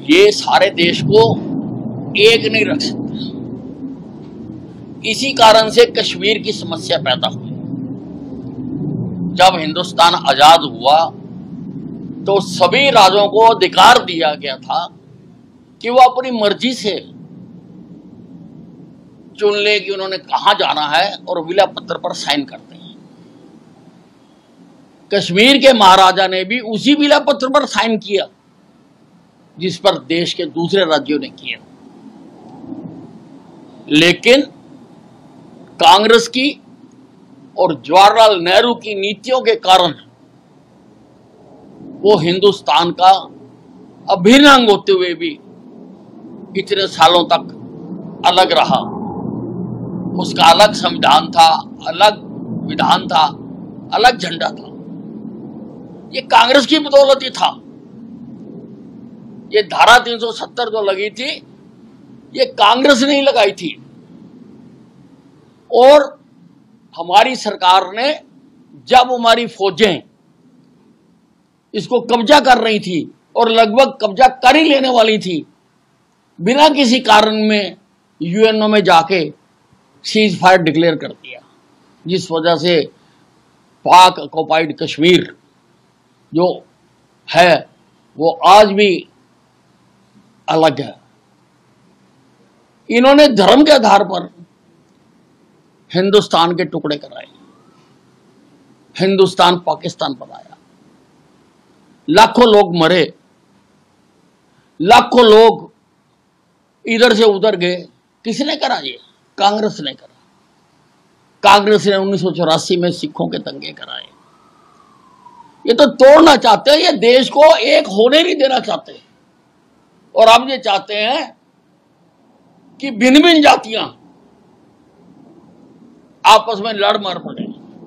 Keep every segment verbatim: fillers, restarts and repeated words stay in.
ये सारे देश को एक नहीं रख सकते। इसी कारण से कश्मीर की समस्या पैदा हुई। जब हिंदुस्तान आजाद हुआ तो सभी राज्यों को अधिकार दिया गया था कि वो अपनी मर्जी से चुन ले कि उन्होंने कहां जाना है और विला पत्र पर साइन करते हैं। कश्मीर के महाराजा ने भी उसी विला पत्र पर साइन किया जिस पर देश के दूसरे राज्यों ने किया। लेकिन कांग्रेस की और जवाहरलाल नेहरू की नीतियों के कारण वो हिंदुस्तान का अभिन्न अंग होते हुए भी इतने सालों तक अलग रहा। उसका अलग संविधान था, अलग विधान था, अलग झंडा था। ये कांग्रेस की बदौलत ही था। ये धारा तीन सौ सत्तर जो लगी थी ये कांग्रेस ने ही लगाई थी। और हमारी सरकार ने जब हमारी फौजें इसको कब्जा कर रही थी और लगभग कब्जा कर ही लेने वाली थी, बिना किसी कारण में यूएनओ में जाके सीज फायर डिक्लेयर कर दिया, जिस वजह से पाक ऑक्युपाइड कश्मीर जो है वो आज भी अलग है। इन्होंने धर्म के आधार पर हिंदुस्तान के टुकड़े कराए, हिंदुस्तान पाकिस्तान बनाया, लाखों लोग मरे, लाखों लोग इधर से उधर गए। किसने करा ये? कांग्रेस ने करा। कांग्रेस ने उन्नीस सौ चौरासी में सिखों के दंगे कराए। ये तो तोड़ना चाहते हैं, ये देश को एक होने नहीं देना चाहते। और अब ये चाहते हैं कि भिन्न भिन्न जातियां आपस में लड़ मर पड़े।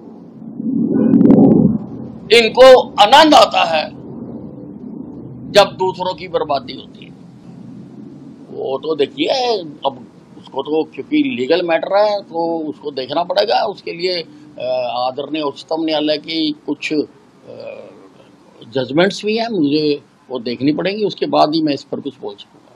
इनको आनंद आता है जब दूसरों की बर्बादी होती है। वो तो देखिए, अब उसको तो क्योंकि लीगल मैटर है तो उसको देखना पड़ेगा। उसके लिए आदरणीय उच्चतम न्यायालय की कुछ जजमेंट्स भी हैं, मुझे वो देखनी पड़ेंगी। उसके बाद ही मैं इस पर कुछ बोल सकूंगा।